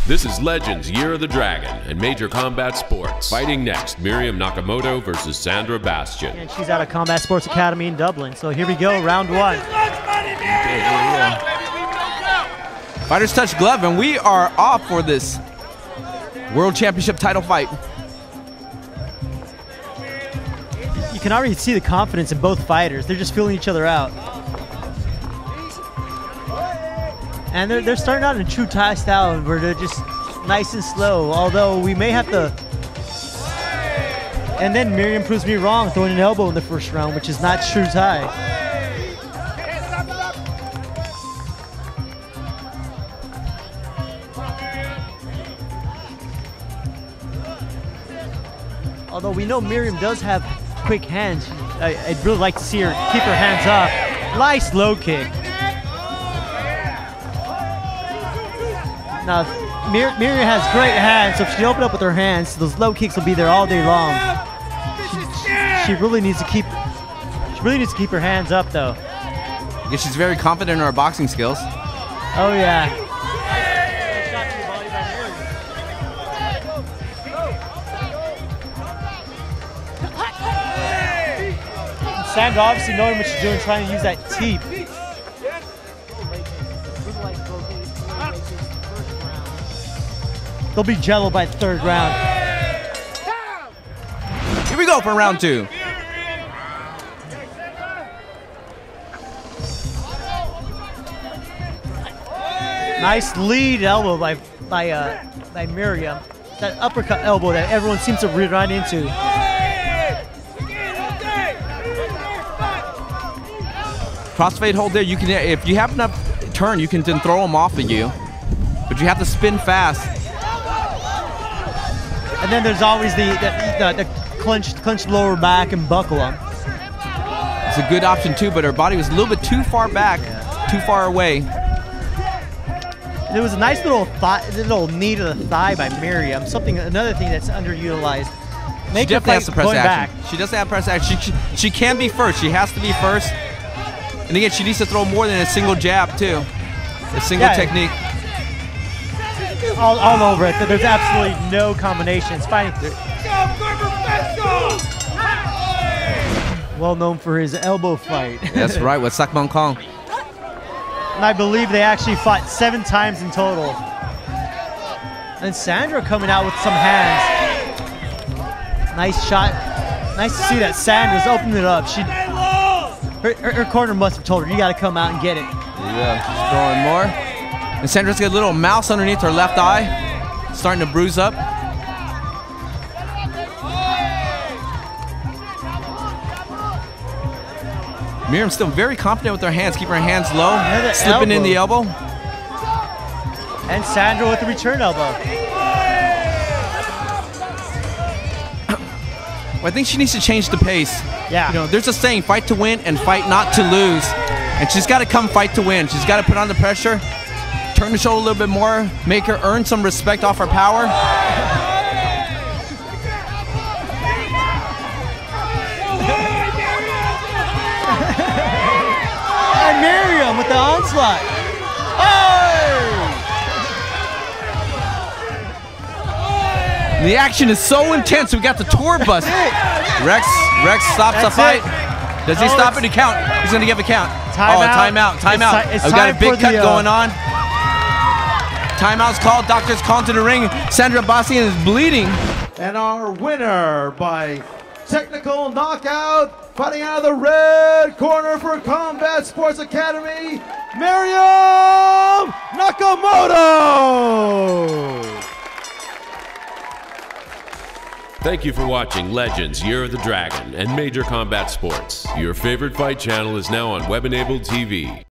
This is Legends Year of the Dragon and Major Combat Sports. Fighting next, Miriam Nakamoto versus Sanrda Bastian. And she's out of Combat Sports Academy in Dublin. So here we go, round one. Fighters touch glove, and we are off for this World Championship title fight. You can already see the confidence in both fighters. They're just feeling each other out. And they're starting out in a true Thai style where they're just nice and slow, although we may have to... And then Miriam proves me wrong, throwing an elbow in the first round, which is not true Thai. Although we know Miriam does have quick hands, I'd really like to see her keep her hands up. Nice low kick. Now, Miriam has great hands, so if she open up with her hands, those low kicks will be there all day long. She really needs to keep. She really needs to keep her hands up, though. I guess she's very confident in her boxing skills. Oh yeah. Sanrda obviously knowing what she's doing, trying to use that teep. They'll be jello by the third round. Here we go for round two. Nice lead elbow by Miriam. That uppercut elbow that everyone seems to run into. Crossfade hold there. You can, if you happen to turn, you can then throw them off of you, but you have to spin fast. And then there's always the clenched lower back and buckle them. It's a good option too, but her body was a little bit too far back, too far away. There was a nice little knee to the thigh by Miriam. Another thing that's underutilized. She definitely has to press action. She doesn't have press action. She can be first. She has to be first. And again, she needs to throw more than a single jab too. A single technique. All over it. There's absolutely no combinations. Well known for his elbow fight. That's right, with Sakman Kong. And I believe they actually fought 7 times in total. And Sanrda coming out with some hands. Nice shot. Nice to see that Sandra's opening it up. Her corner must have told her, you got to come out and get it. Yeah, she's throwing more. And Sandra's got a little mouse underneath her left eye, starting to bruise up. Miriam's still very confident with her hands, keeping her hands low, slipping in the elbow. And Sanrda with the return elbow. Well, I think she needs to change the pace. Yeah. You know, there's a saying, fight to win and fight not to lose. And she's got to come fight to win. She's got to put on the pressure, turn the shoulder a little bit more, make her earn some respect off her power. And Miriam with the onslaught. Oh! The action is so intense. We got the tour bus. Rex stops the fight. Does he stop it? He count. He's going to give a count. Timeout. We've got a big cut going on. Timeout's called. Doctor's called to the ring. Sanrda Bastian is bleeding. And our winner by technical knockout, fighting out of the red corner for Combat Sports Academy, Miriam Nakamoto! Thank you for watching Legends Year of the Dragon and Major Combat Sports. Your favorite fight channel is now on web-enabled TV.